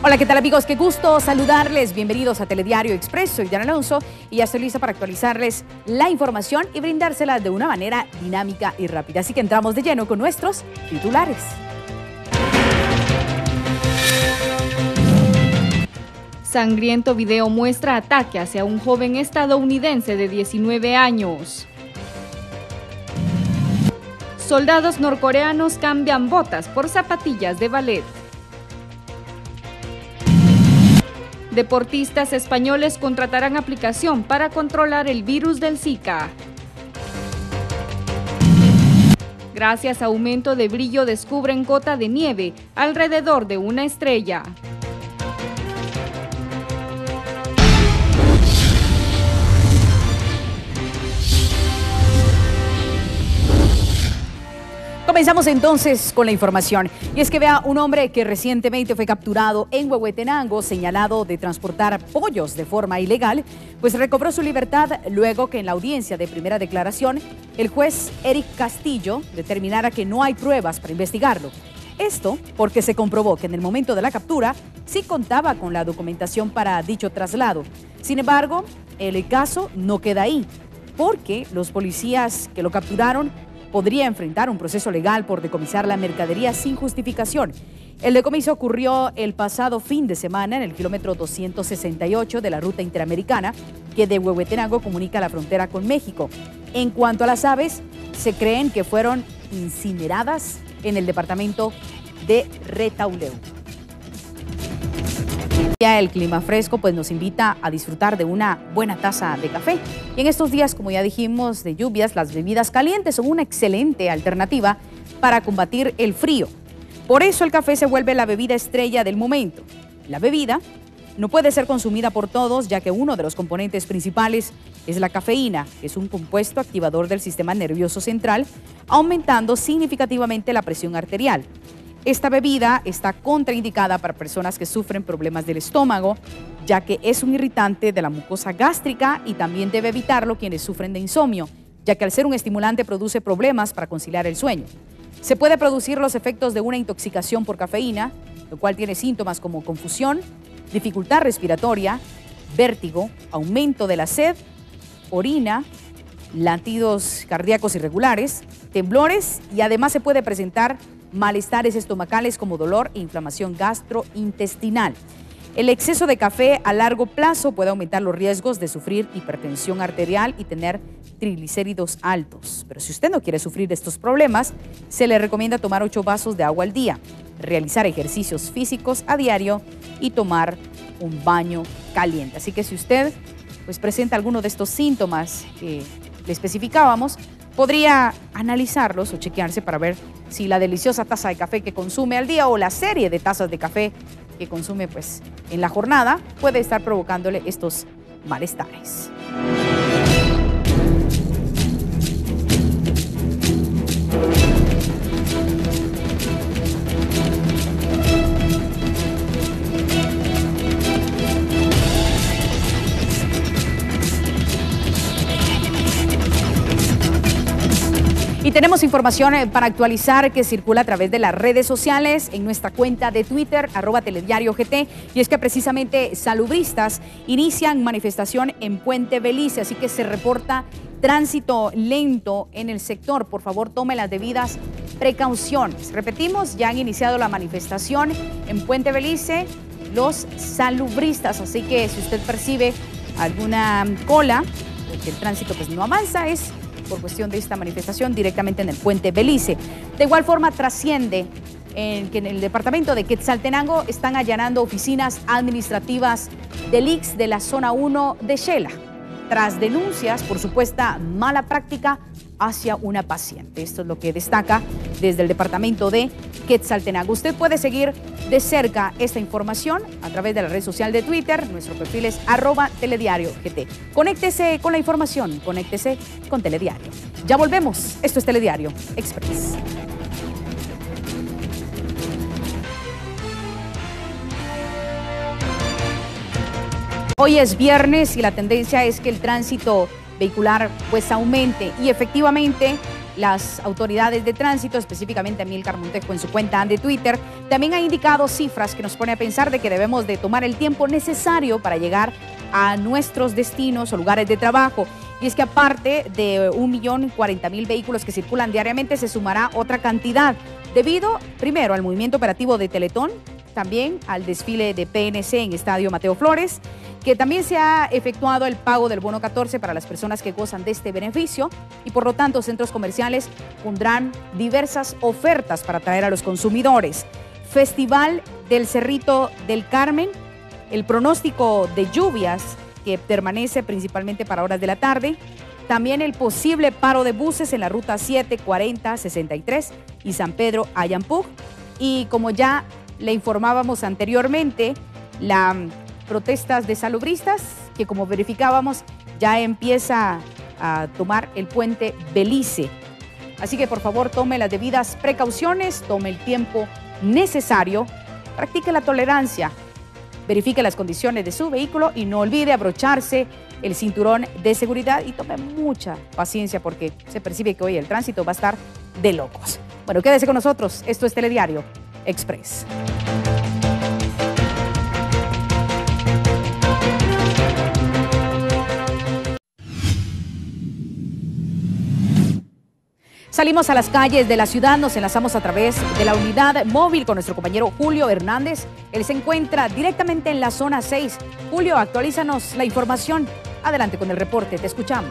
Hola, ¿qué tal amigos? Qué gusto saludarles. Bienvenidos a Telediario Expreso. Soy Diana Alonso y ya estoy lista para actualizarles la información y brindársela de una manera dinámica y rápida. Así que entramos de lleno con nuestros titulares. Sangriento video muestra ataque hacia un joven estadounidense de 19 años. Soldados norcoreanos cambian botas por zapatillas de ballet. Deportistas españoles contratarán aplicación para controlar el virus del Zika. Gracias a aumento de brillo descubren gota de nieve alrededor de una estrella. Comenzamos entonces con la información. Y es que vea, un hombre que recientemente fue capturado en Huehuetenango, señalado de transportar pollos de forma ilegal, pues recobró su libertad luego que en la audiencia de primera declaración, el juez Eric Castillo determinara que no hay pruebas para investigarlo. Esto porque se comprobó que en el momento de la captura sí contaba con la documentación para dicho traslado. Sin embargo, el caso no queda ahí, porque los policías que lo capturaron podría enfrentar un proceso legal por decomisar la mercadería sin justificación. El decomiso ocurrió el pasado fin de semana en el kilómetro 268 de la ruta interamericana que de Huehuetenango comunica la frontera con México. En cuanto a las aves, se creen que fueron incineradas en el departamento de Retauleu. Ya el clima fresco pues nos invita a disfrutar de una buena taza de café. Y en estos días, como ya dijimos, de lluvias, las bebidas calientes son una excelente alternativa para combatir el frío. Por eso el café se vuelve la bebida estrella del momento. La bebida no puede ser consumida por todos, ya que uno de los componentes principales es la cafeína, que es un compuesto activador del sistema nervioso central, aumentando significativamente la presión arterial. Esta bebida está contraindicada para personas que sufren problemas del estómago, ya que es un irritante de la mucosa gástrica, y también debe evitarlo quienes sufren de insomnio, ya que al ser un estimulante produce problemas para conciliar el sueño. Se puede producir los efectos de una intoxicación por cafeína, lo cual tiene síntomas como confusión, dificultad respiratoria, vértigo, aumento de la sed, orina, latidos cardíacos irregulares, temblores, y además se puede presentar malestares estomacales como dolor e inflamación gastrointestinal. El exceso de café a largo plazo puede aumentar los riesgos de sufrir hipertensión arterial y tener triglicéridos altos. Pero si usted no quiere sufrir estos problemas, se le recomienda tomar 8 vasos de agua al día, realizar ejercicios físicos a diario y tomar un baño caliente. Así que si usted pues presenta alguno de estos síntomas que le especificábamos, podría analizarlos o chequearse para ver si la deliciosa taza de café que consume al día o la serie de tazas de café que consume pues en la jornada puede estar provocándole estos malestares. Y tenemos información para actualizar que circula a través de las redes sociales en nuestra cuenta de Twitter, @telediariogt, y es que precisamente salubristas inician manifestación en Puente Belice, así que se reporta tránsito lento en el sector. Por favor, tome las debidas precauciones. Repetimos, ya han iniciado la manifestación en Puente Belice los salubristas, así que si usted percibe alguna cola, que el tránsito pues no avanza, es por cuestión de esta manifestación directamente en el Puente Belice. De igual forma trasciende que en el departamento de Quetzaltenango están allanando oficinas administrativas del ICS de la zona 1 de Xela, tras denuncias por supuesta mala práctica hacia una paciente. Esto es lo que destaca desde el departamento de Quetzaltenango. Usted puede seguir de cerca esta información a través de la red social de Twitter. Nuestro perfil es @telediariogt. Conéctese con la información, conéctese con Telediario. Ya volvemos. Esto es Telediario Express. Hoy es viernes y la tendencia es que el tránsito vehicular pues aumente, y efectivamente Las autoridades de tránsito, específicamente Amílcar Montejo en su cuenta de Twitter, también ha indicado cifras que nos pone a pensar de que debemos de tomar el tiempo necesario para llegar a nuestros destinos o lugares de trabajo. Y es que aparte de 1.040.000 vehículos que circulan diariamente, se sumará otra cantidad debido, primero, al movimiento operativo de Teletón, también al desfile de PNC en Estadio Mateo Flores, que también se ha efectuado el pago del bono 14 para las personas que gozan de este beneficio y por lo tanto centros comerciales pondrán diversas ofertas para atraer a los consumidores. Festival del Cerrito del Carmen, el pronóstico de lluvias que permanece principalmente para horas de la tarde, también el posible paro de buses en la ruta 7, 40, 63 y San Pedro Ayampug, y como ya le informábamos anteriormente, las protestas de salubristas, que como verificábamos ya empieza a tomar el puente Belice. Así que por favor tome las debidas precauciones, tome el tiempo necesario, practique la tolerancia, verifique las condiciones de su vehículo y no olvide abrocharse el cinturón de seguridad y tome mucha paciencia porque se percibe que hoy el tránsito va a estar de locos. Bueno, quédese con nosotros, esto es Telediario Express. Salimos a las calles de la ciudad, nos enlazamos a través de la unidad móvil con nuestro compañero Julio Hernández. Él se encuentra directamente en la zona 6. Julio, actualízanos la información. Adelante con el reporte, te escuchamos.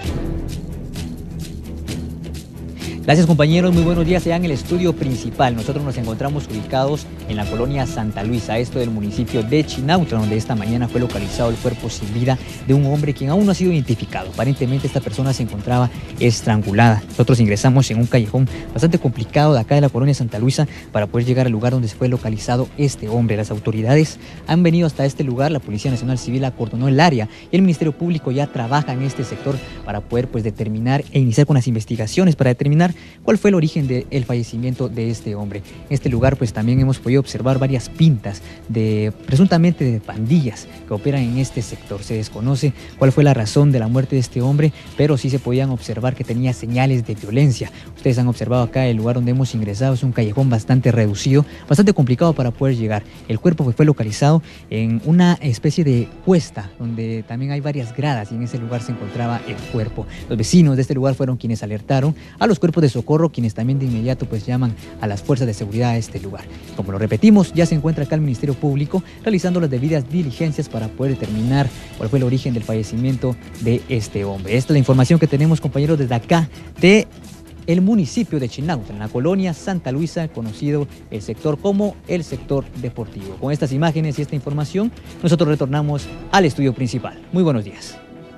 Gracias compañeros, muy buenos días allá en el estudio principal. Nosotros nos encontramos ubicados en la colonia Santa Luisa, esto del municipio de Chinautla, donde esta mañana fue localizado el cuerpo sin vida de un hombre quien aún no ha sido identificado. Aparentemente esta persona se encontraba estrangulada. Nosotros ingresamos en un callejón bastante complicado de acá de la colonia Santa Luisa para poder llegar al lugar donde se fue localizado este hombre. Las autoridades han venido hasta este lugar, la Policía Nacional Civil acordonó el área y el Ministerio Público ya trabaja en este sector para poder determinar e iniciar con las investigaciones para determinar cuál fue el origen del fallecimiento de este hombre. En este lugar también hemos podido observar varias pintas presuntamente de pandillas que operan en este sector. Se desconoce cuál fue la razón de la muerte de este hombre, pero sí se podían observar que tenía señales de violencia. Ustedes han observado acá el lugar donde hemos ingresado, es un callejón bastante reducido, bastante complicado para poder llegar. El cuerpo fue localizado en una especie de cuesta donde también hay varias gradas y en ese lugar se encontraba el cuerpo. Los vecinos de este lugar fueron quienes alertaron a los cuerpos de socorro, quienes también de inmediato llaman a las fuerzas de seguridad a este lugar. Como lo repetimos, ya se encuentra acá el Ministerio Público realizando las debidas diligencias para poder determinar cuál fue el origen del fallecimiento de este hombre. Esta es la información que tenemos, compañeros, desde acá de el municipio de Chinautla, en la colonia Santa Luisa, conocido el sector como el sector deportivo. Con estas imágenes y esta información, nosotros retornamos al estudio principal. Muy buenos días.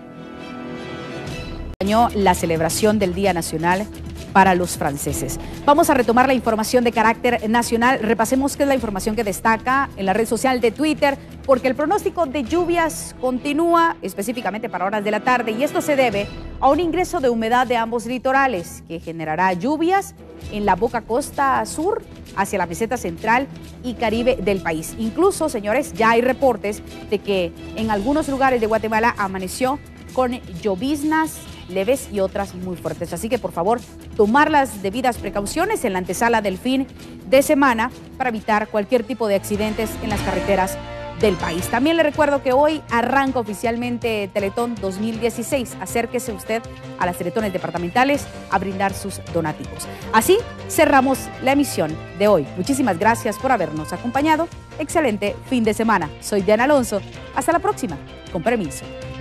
La celebración del Día Nacional para los franceses. Vamos a retomar la información de carácter nacional. Repasemos qué es la información que destaca en la red social de Twitter, porque el pronóstico de lluvias continúa específicamente para horas de la tarde y esto se debe a un ingreso de humedad de ambos litorales que generará lluvias en la boca costa sur hacia la meseta central y caribe del país. Incluso, señores, ya hay reportes de que en algunos lugares de Guatemala amaneció con lloviznas leves y otras muy fuertes. Así que, por favor, tomar las debidas precauciones en la antesala del fin de semana para evitar cualquier tipo de accidentes en las carreteras del país. También le recuerdo que hoy arranca oficialmente Teletón 2016. Acérquese usted a las Teletones departamentales a brindar sus donativos. Así cerramos la emisión de hoy. Muchísimas gracias por habernos acompañado. Excelente fin de semana. Soy Diana Alonso. Hasta la próxima. Con permiso.